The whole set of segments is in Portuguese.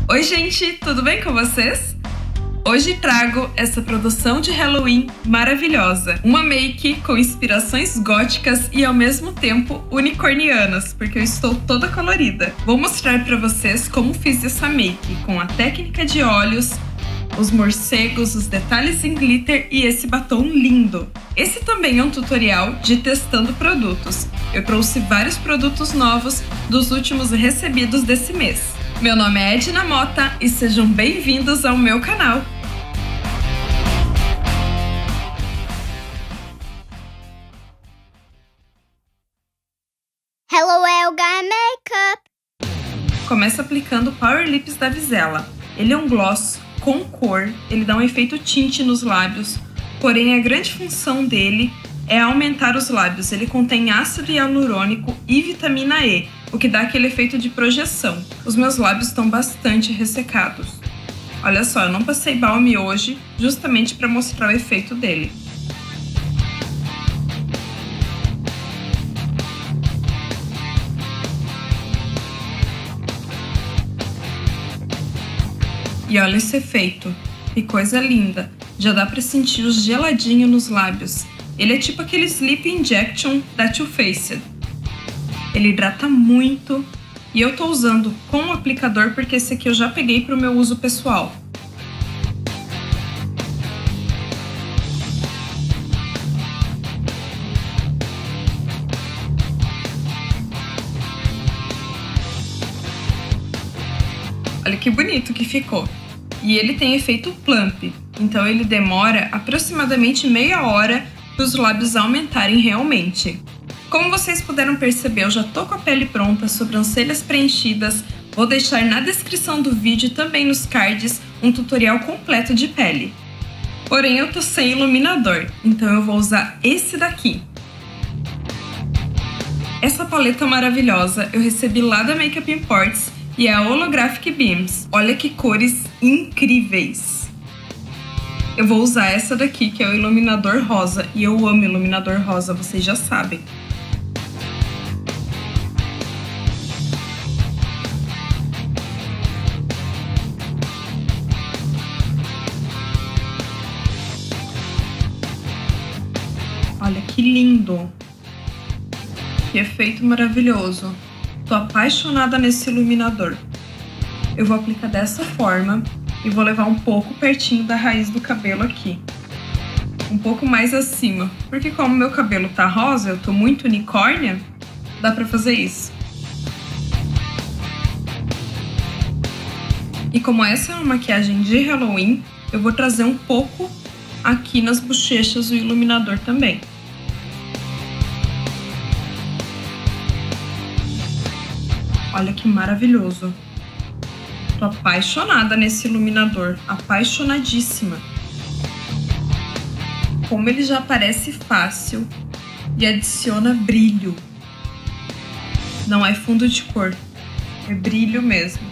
Oi gente, tudo bem com vocês? Hoje trago essa produção de Halloween maravilhosa. Uma make com inspirações góticas e ao mesmo tempo unicornianas, porque eu estou toda colorida. Vou mostrar para vocês como fiz essa make, com a técnica de olhos, os morcegos, os detalhes em glitter e esse batom lindo. Esse também é um tutorial de testando produtos. Eu trouxe vários produtos novos dos últimos recebidos desse mês. Meu nome é Edna Mota e sejam bem-vindos ao meu canal. Hello, Elga Makeup! Começa aplicando o Power Lips da Vizela. Ele é um gloss com cor, ele dá um efeito tinte nos lábios, porém a grande função dele é aumentar os lábios. Ele contém ácido hialurônico e vitamina E, o que dá aquele efeito de projeção. Os meus lábios estão bastante ressecados. Olha só, eu não passei balme hoje, justamente para mostrar o efeito dele. E olha esse efeito, que coisa linda, já dá pra sentir o geladinho nos lábios. Ele é tipo aquele Sleep Injection da Too Faced. Ele hidrata muito e eu tô usando com o aplicador porque esse aqui eu já peguei pro meu uso pessoal. Olha que bonito que ficou. E ele tem efeito plump, então ele demora aproximadamente meia hora para os lábios aumentarem realmente. Como vocês puderam perceber, eu já tô com a pele pronta, sobrancelhas preenchidas. Vou deixar na descrição do vídeo e também nos cards um tutorial completo de pele. Porém eu tô sem iluminador, então eu vou usar esse daqui. Essa paleta maravilhosa eu recebi lá da Makeup Imports e é a Holographic Beams. Olha que cores incríveis! Eu vou usar essa daqui, que é o iluminador rosa, e eu amo iluminador rosa, vocês já sabem. Olha que lindo! Que efeito maravilhoso! Tô apaixonada nesse iluminador. Eu vou aplicar dessa forma e vou levar um pouco pertinho da raiz do cabelo aqui. Um pouco mais acima, porque como meu cabelo tá rosa, eu tô muito unicórnia, dá pra fazer isso. E como essa é uma maquiagem de Halloween, eu vou trazer um pouco aqui nas bochechas o iluminador também. Olha que maravilhoso. Tô apaixonada nesse iluminador, apaixonadíssima. Como ele já aparece fácil e adiciona brilho. Não é fundo de cor, é brilho mesmo.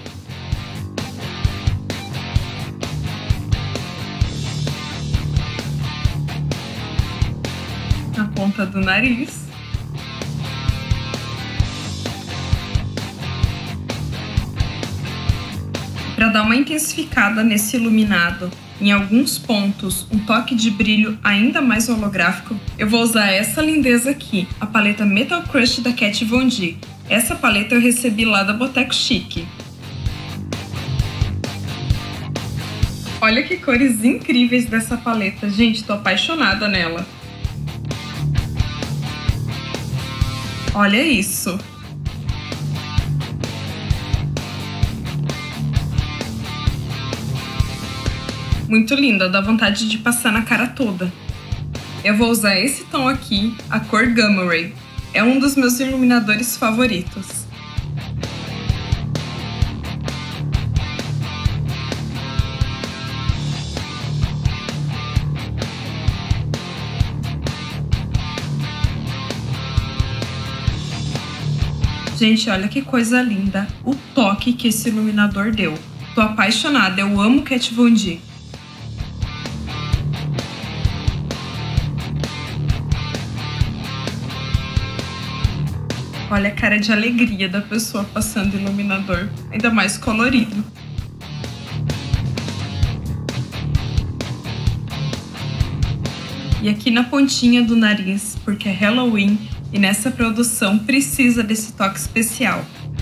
Na ponta do nariz. Para dar uma intensificada nesse iluminado, em alguns pontos, um toque de brilho ainda mais holográfico, eu vou usar essa lindeza aqui, a paleta Metal Crush da Kat Von D. Essa paleta eu recebi lá da Boteco Chic. Olha que cores incríveis dessa paleta, gente, tô apaixonada nela. Olha isso! Muito linda, dá vontade de passar na cara toda. Eu vou usar esse tom aqui, a cor Gamma Ray. É um dos meus iluminadores favoritos. Gente, olha que coisa linda o toque que esse iluminador deu. Tô apaixonada, eu amo Kat Von D. Olha a cara de alegria da pessoa passando iluminador, ainda mais colorido. e aqui na pontinha do nariz, porque é Halloween e nessa produção precisa desse toque especial.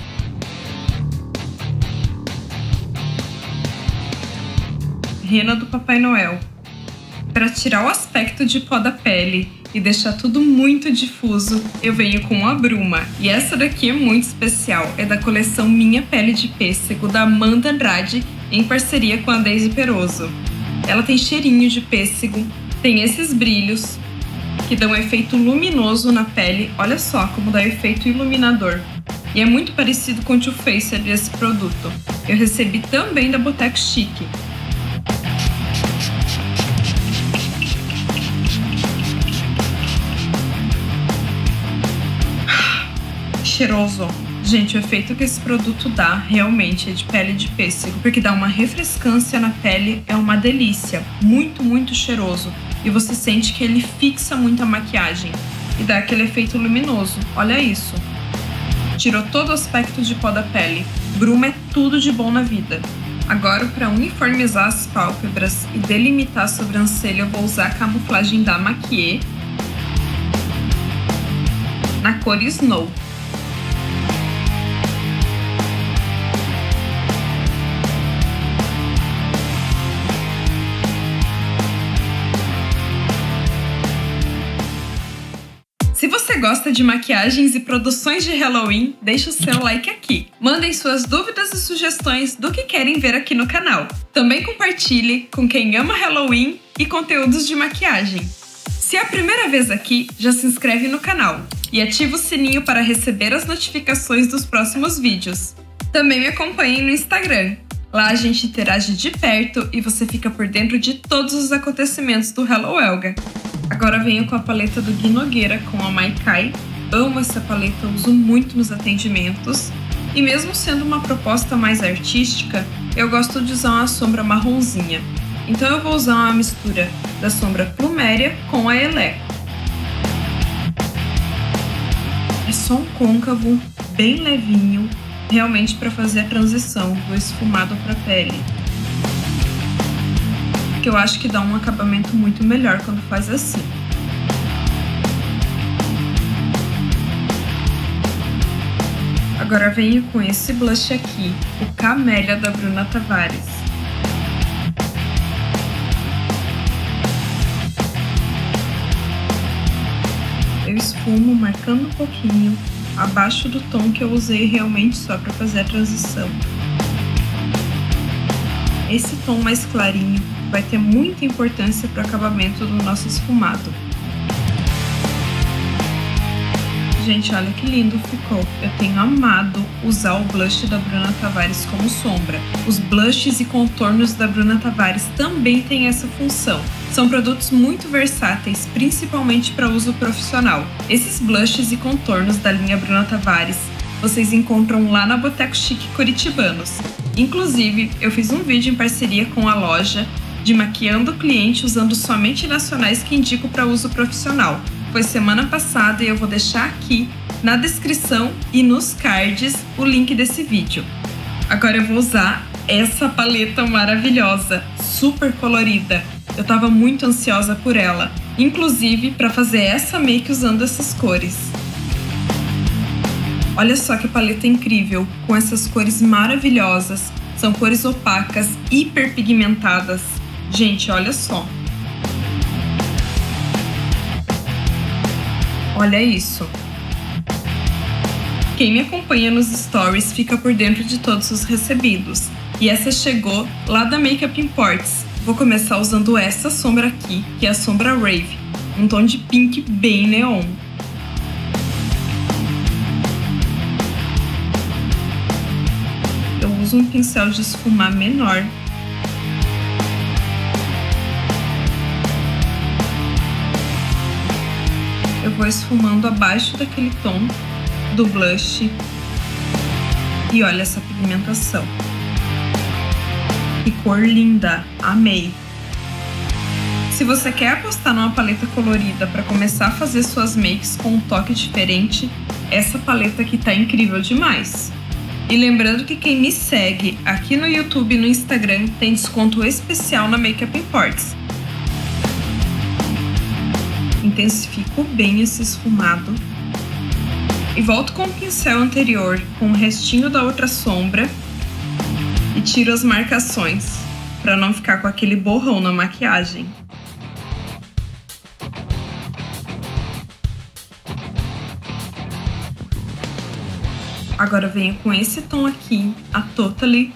Rena do Papai Noel. Para tirar o aspecto de pó da pele e deixar tudo muito difuso, eu venho com a bruma. E essa daqui é muito especial, é da coleção Minha Pele de Pêssego, da Amanda Andrade, em parceria com a Daisy Peroso. Ela tem cheirinho de pêssego, tem esses brilhos que dão um efeito luminoso na pele, olha só como dá efeito iluminador. E é muito parecido com o Too Faced desse produto. Eu recebi também da Boteco Chique. Cheiroso. Gente, o efeito que esse produto dá realmente é de pele de pêssego, porque dá uma refrescância na pele, é uma delícia. Muito, muito cheiroso. E você sente que ele fixa muito a maquiagem e dá aquele efeito luminoso. Olha isso. Tirou todo o aspecto de pó da pele. Bruma é tudo de bom na vida. Agora, para uniformizar as pálpebras e delimitar a sobrancelha, eu vou usar a camuflagem da Maquiê na cor Snow. Se você gosta de maquiagens e produções de Halloween, deixa o seu like aqui. Mandem suas dúvidas e sugestões do que querem ver aqui no canal. Também compartilhe com quem ama Halloween e conteúdos de maquiagem. Se é a primeira vez aqui, já se inscreve no canal e ativa o sininho para receber as notificações dos próximos vídeos. Também me acompanhem no Instagram. Lá a gente interage de perto e você fica por dentro de todos os acontecimentos do Hallowelga. Agora venho com a paleta do Gui Nogueira com a Maikai. Amo essa paleta, uso muito nos atendimentos. E mesmo sendo uma proposta mais artística, eu gosto de usar uma sombra marronzinha. Então eu vou usar uma mistura da sombra Pluméria com a Eleco. É só um côncavo, bem levinho, realmente para fazer a transição do esfumado para a pele. Que eu acho que dá um acabamento muito melhor quando faz assim. Agora venho com esse blush aqui, o Camélia da Bruna Tavares. Eu esfumo marcando um pouquinho abaixo do tom que eu usei realmente só para fazer a transição. Esse tom mais clarinho vai ter muita importância para o acabamento do nosso esfumado. Gente, olha que lindo ficou. Eu tenho amado usar o blush da Bruna Tavares como sombra. Os blushes e contornos da Bruna Tavares também têm essa função. São produtos muito versáteis, principalmente para uso profissional. Esses blushes e contornos da linha Bruna Tavares vocês encontram lá na Boteco Chique Curitibanos. Inclusive, eu fiz um vídeo em parceria com a loja de maquiando o cliente usando somente nacionais que indico para uso profissional. Foi semana passada e eu vou deixar aqui na descrição e nos cards o link desse vídeo. Agora eu vou usar essa paleta maravilhosa, super colorida. Eu tava muito ansiosa por ela, inclusive para fazer essa make usando essas cores. Olha só que paleta incrível, com essas cores maravilhosas. São cores opacas, hiper pigmentadas. Gente, olha só. Olha isso. Quem me acompanha nos stories fica por dentro de todos os recebidos. E essa chegou lá da Makeup Imports. Vou começar usando essa sombra aqui, que é a sombra Rave. Um tom de pink bem neon. Eu uso um pincel de esfumar menor. Eu vou esfumando abaixo daquele tom do blush. E olha essa pigmentação. Que cor linda! Amei! Se você quer apostar numa paleta colorida para começar a fazer suas makes com um toque diferente, essa paleta aqui tá incrível demais! E lembrando que quem me segue aqui no YouTube e no Instagram tem desconto especial na Makeup Imports. Intensifico bem esse esfumado. E volto com o pincel anterior com o restinho da outra sombra e tiro as marcações, para não ficar com aquele borrão na maquiagem. Agora venho com esse tom aqui, a Totally.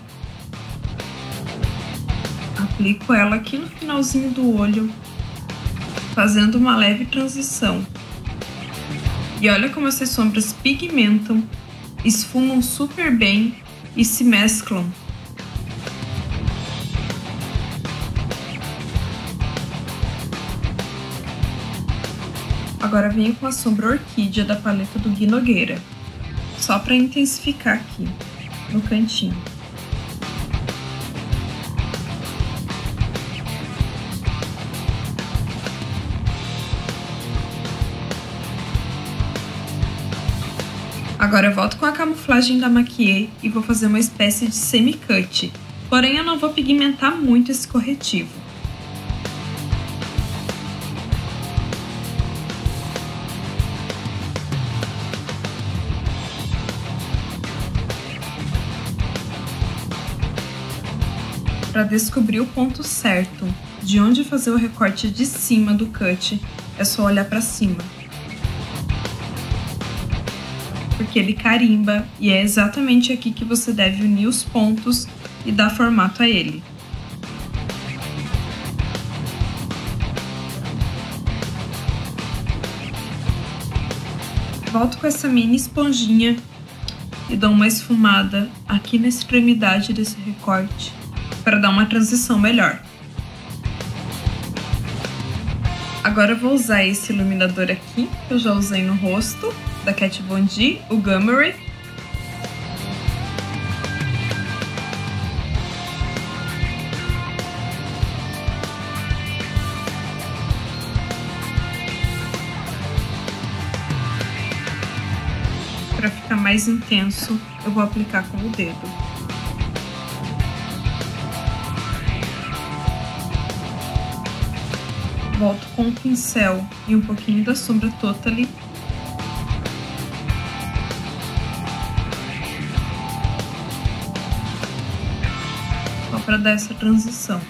Aplico ela aqui no finalzinho do olho, fazendo uma leve transição. E olha como essas sombras pigmentam, esfumam super bem e se mesclam. Agora venho com a sombra Orquídea da paleta do Gui Nogueira, só para intensificar aqui no cantinho. Agora eu volto com a camuflagem da Maquiê e vou fazer uma espécie de semi-cut, porém eu não vou pigmentar muito esse corretivo. Para descobrir o ponto certo de onde fazer o recorte de cima do cut, é só olhar para cima. Porque ele carimba e é exatamente aqui que você deve unir os pontos e dar formato a ele. Volto com essa mini esponjinha e dou uma esfumada aqui na extremidade desse recorte para dar uma transição melhor. Agora eu vou usar esse iluminador aqui, que eu já usei no rosto, da Kat Von D, o Gummery. Para ficar mais intenso, eu vou aplicar com o dedo. Volto com o pincel e um pouquinho da sombra Totally. Só para dar essa transição.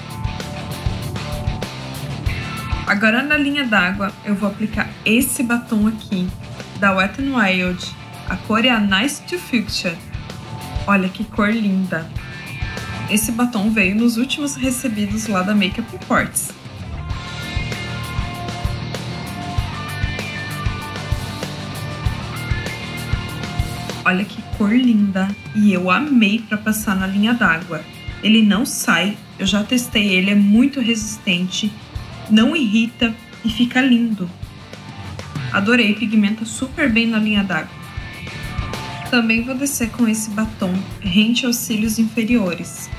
Agora na linha d'água eu vou aplicar esse batom aqui, da Wet n Wild. A cor é a Nice to Fuchsia. Olha que cor linda! Esse batom veio nos últimos recebidos lá da Makeup Reports. Olha que cor linda! E eu amei para passar na linha d'água. Ele não sai, eu já testei ele, é muito resistente, não irrita e fica lindo. Adorei, pigmenta super bem na linha d'água. Também vou descer com esse batom rente aos cílios inferiores.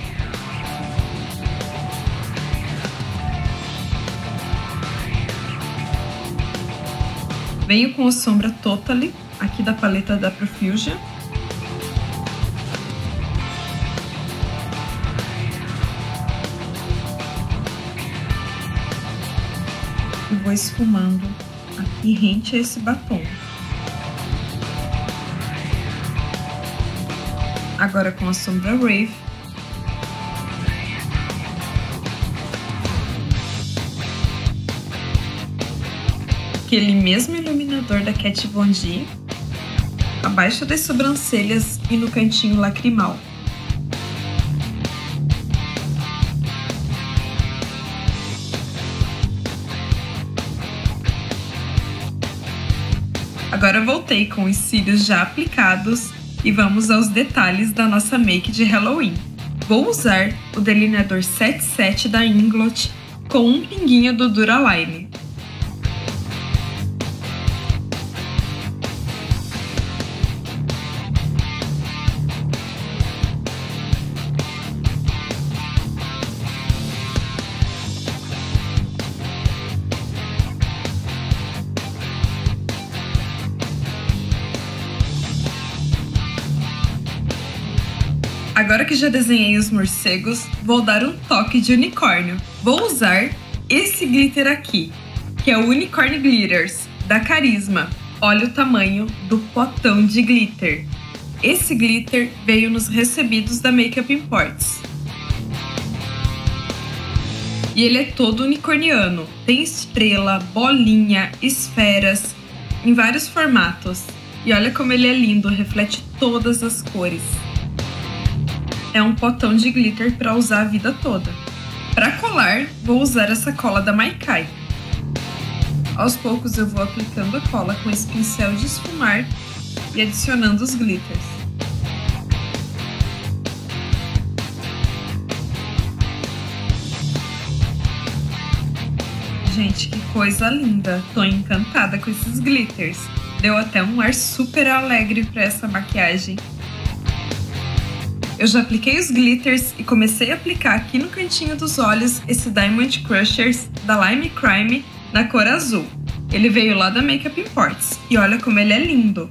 Venho com a sombra Totally, aqui da paleta da Profusion. E vou esfumando aqui rente a esse batom. Agora com a sombra Rave. Aquele mesmo iluminador da Kat Von D, abaixo das sobrancelhas e no cantinho lacrimal. Agora voltei com os cílios já aplicados e vamos aos detalhes da nossa make de Halloween. Vou usar o delineador 77 da Inglot com um pinguinho do Duraline. Agora que já desenhei os morcegos, vou dar um toque de unicórnio. Vou usar esse glitter aqui. que é o Unicorn Glitters, da Carisma. Olha o tamanho do potão de glitter. Esse glitter veio nos recebidos da Makeup Imports. E ele é todo unicorniano. Tem estrela, bolinha, esferas, em vários formatos. E olha como ele é lindo, reflete todas as cores. É um potão de glitter para usar a vida toda. Para colar, vou usar essa cola da Maikai. Aos poucos eu vou aplicando a cola com esse pincel de esfumar e adicionando os glitters. Gente, que coisa linda! Tô encantada com esses glitters. Deu até um ar super alegre para essa maquiagem. Eu já apliquei os glitters e comecei a aplicar aqui no cantinho dos olhos esse Diamond Crushers da Lime Crime na cor azul. Ele veio lá da Makeup Imports e olha como ele é lindo.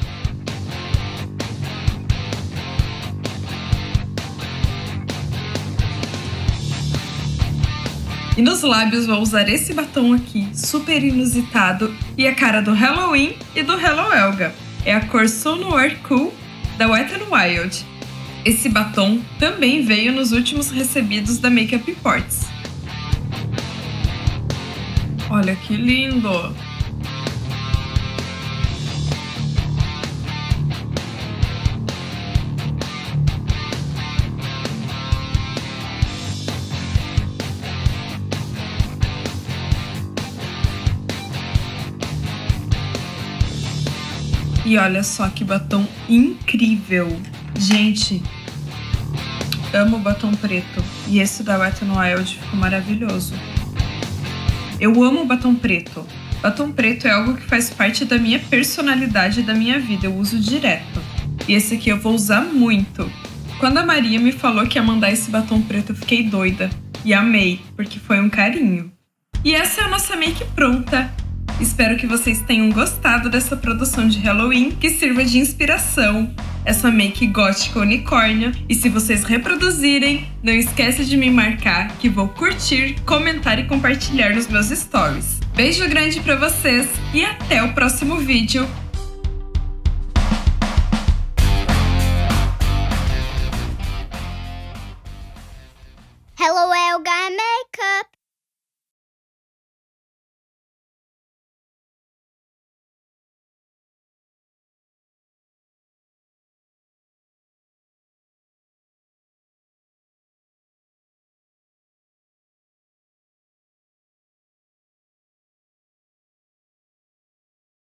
E nos lábios vou usar esse batom aqui, super inusitado, e a cara do Halloween e do Hello Elga. É a cor So Noir Cool da Wet n Wild. Esse batom também veio nos últimos recebidos da Makeup Imports. Olha que lindo! E olha só que batom incrível! Gente, amo batom preto. E esse da Wet n Wild ficou maravilhoso. Eu amo batom preto. Batom preto é algo que faz parte da minha personalidade e da minha vida. Eu uso direto. E esse aqui eu vou usar muito. Quando a Maria me falou que ia mandar esse batom preto, eu fiquei doida. E amei, porque foi um carinho. E essa é a nossa make pronta. Espero que vocês tenham gostado dessa produção de Halloween, que sirva de inspiração. Essa make gótica unicórnio. E se vocês reproduzirem, não esqueça de me marcar, que vou curtir, comentar e compartilhar nos meus stories. Beijo grande pra vocês e até o próximo vídeo.